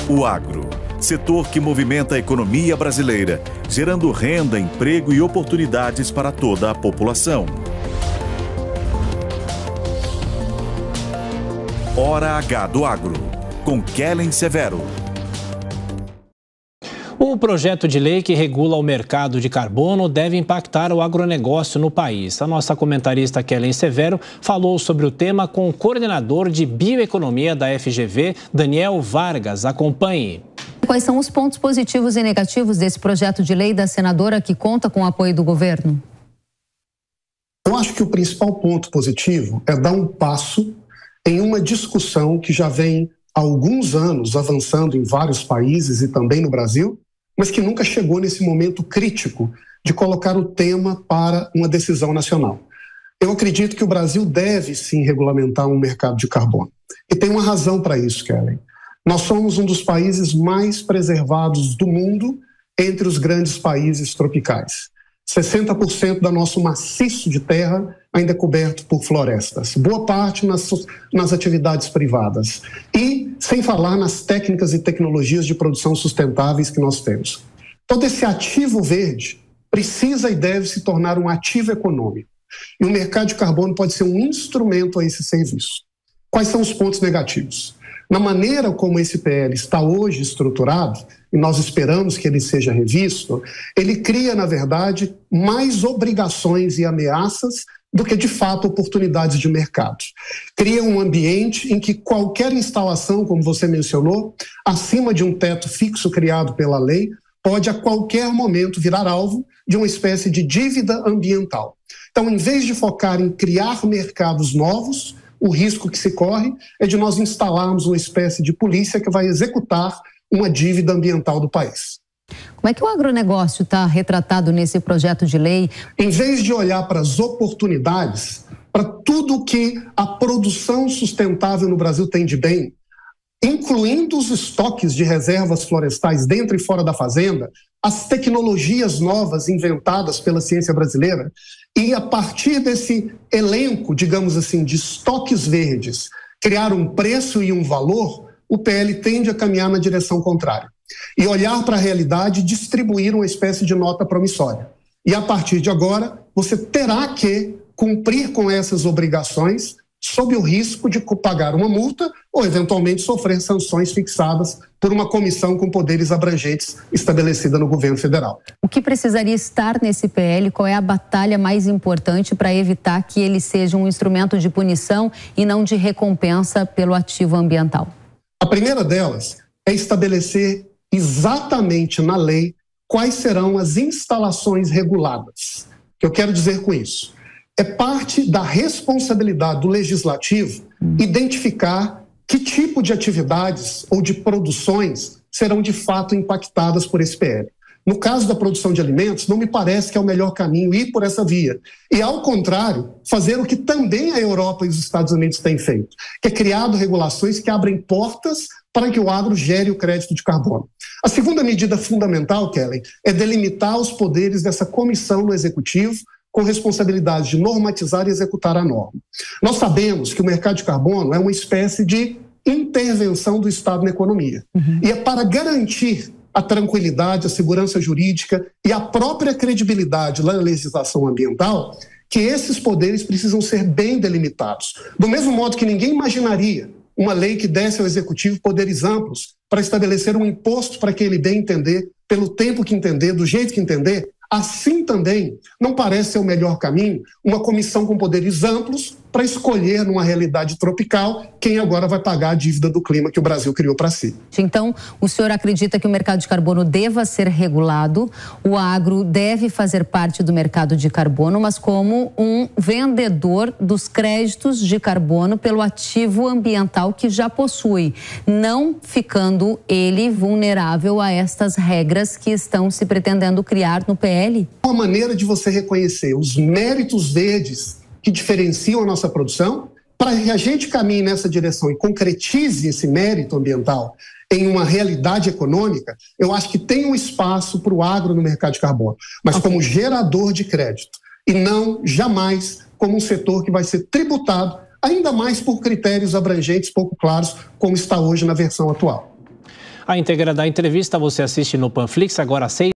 O agro, setor que movimenta a economia brasileira, gerando renda, emprego e oportunidades para toda a população. Hora H do Agro, com Kellen Severo. O projeto de lei que regula o mercado de carbono deve impactar o agronegócio no país. A nossa comentarista Kellen Severo falou sobre o tema com o coordenador de bioeconomia da FGV, Daniel Vargas. Acompanhe. Quais são os pontos positivos e negativos desse projeto de lei da senadora que conta com o apoio do governo? Eu acho que o principal ponto positivo é dar um passo em uma discussão que já vem há alguns anos avançando em vários países e também no Brasil, mas que nunca chegou nesse momento crítico de colocar o tema para uma decisão nacional. Eu acredito que o Brasil deve sim regulamentar um mercado de carbono. E tem uma razão para isso, Kellen. Nós somos um dos países mais preservados do mundo entre os grandes países tropicais. 60% do nosso maciço de terra ainda é coberto por florestas, boa parte nas atividades privadas. E sem falar nas técnicas e tecnologias de produção sustentáveis que nós temos. Todo esse ativo verde precisa e deve se tornar um ativo econômico. E o mercado de carbono pode ser um instrumento a esse serviço. Quais são os pontos negativos? Na maneira como esse PL está hoje estruturado, e nós esperamos que ele seja revisto, ele cria, na verdade, mais obrigações e ameaças do que, de fato, oportunidades de mercado. Cria um ambiente em que qualquer instalação, como você mencionou, acima de um teto fixo criado pela lei, pode a qualquer momento virar alvo de uma espécie de dívida ambiental. Então, em vez de focar em criar mercados novos, o risco que se corre é de nós instalarmos uma espécie de polícia que vai executar uma dívida ambiental do país. Como é que o agronegócio está retratado nesse projeto de lei? Em vez de olhar para as oportunidades, para tudo que a produção sustentável no Brasil tem de bem, incluindo os estoques de reservas florestais dentro e fora da fazenda, as tecnologias novas inventadas pela ciência brasileira, e a partir desse elenco, digamos assim, de estoques verdes, criar um preço e um valor, o PL tende a caminhar na direção contrária. E olhar para a realidade e distribuir uma espécie de nota promissória. E a partir de agora, você terá que cumprir com essas obrigações sob o risco de pagar uma multa ou, eventualmente, sofrer sanções fixadas por uma comissão com poderes abrangentes estabelecida no governo federal. O que precisaria estar nesse PL? Qual é a batalha mais importante para evitar que ele seja um instrumento de punição e não de recompensa pelo ativo ambiental? A primeira delas é estabelecer exatamente na lei quais serão as instalações reguladas. O que eu quero dizer com isso? É parte da responsabilidade do legislativo identificar que tipo de atividades ou de produções serão de fato impactadas por esse PL. No caso da produção de alimentos, não me parece que é o melhor caminho ir por essa via. E, ao contrário, fazer o que também a Europa e os Estados Unidos têm feito, que é criado regulações que abrem portas para que o agro gere o crédito de carbono. A segunda medida fundamental, Kellen, é delimitar os poderes dessa comissão no Executivo, com responsabilidade de normatizar e executar a norma. Nós sabemos que o mercado de carbono é uma espécie de intervenção do Estado na economia. E é para garantir a tranquilidade, a segurança jurídica e a própria credibilidade na legislação ambiental que esses poderes precisam ser bem delimitados. Do mesmo modo que ninguém imaginaria uma lei que desse ao Executivo poderes amplos para estabelecer um imposto para quem ele bem entender, pelo tempo que entender, do jeito que entender, assim também não parece ser o melhor caminho uma comissão com poderes amplos para escolher numa realidade tropical quem agora vai pagar a dívida do clima que o Brasil criou para si. Então, o senhor acredita que o mercado de carbono deva ser regulado, o agro deve fazer parte do mercado de carbono, mas como um vendedor dos créditos de carbono pelo ativo ambiental que já possui, não ficando ele vulnerável a estas regras que estão se pretendendo criar no PL? Uma maneira de você reconhecer os méritos verdes que diferenciam a nossa produção, para que a gente caminhe nessa direção e concretize esse mérito ambiental em uma realidade econômica, eu acho que tem um espaço para o agro no mercado de carbono, mas como gerador de crédito e não jamais como um setor que vai ser tributado, ainda mais por critérios abrangentes pouco claros, como está hoje na versão atual. A íntegra da entrevista você assiste no Panflix agora às 6